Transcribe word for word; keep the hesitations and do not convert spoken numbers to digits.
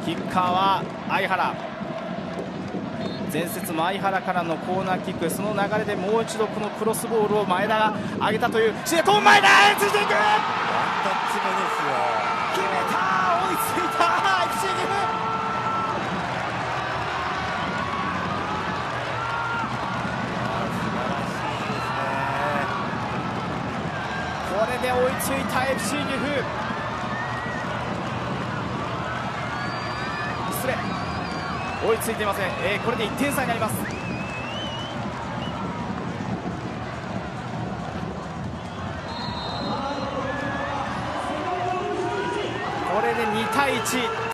キッカーは相原。前節も相原からのコーナーキック、その流れでもう一度このクロスボールを前田が上げたというシュート、前田へついていく、ワンタッチ目ですよ。 決めた、追いついた エフシー 岐阜。 素晴らしいですね。 これで追いついた エフシー 岐阜。失礼、追いついていません、えー、これでいってん差になります。これでに対いち。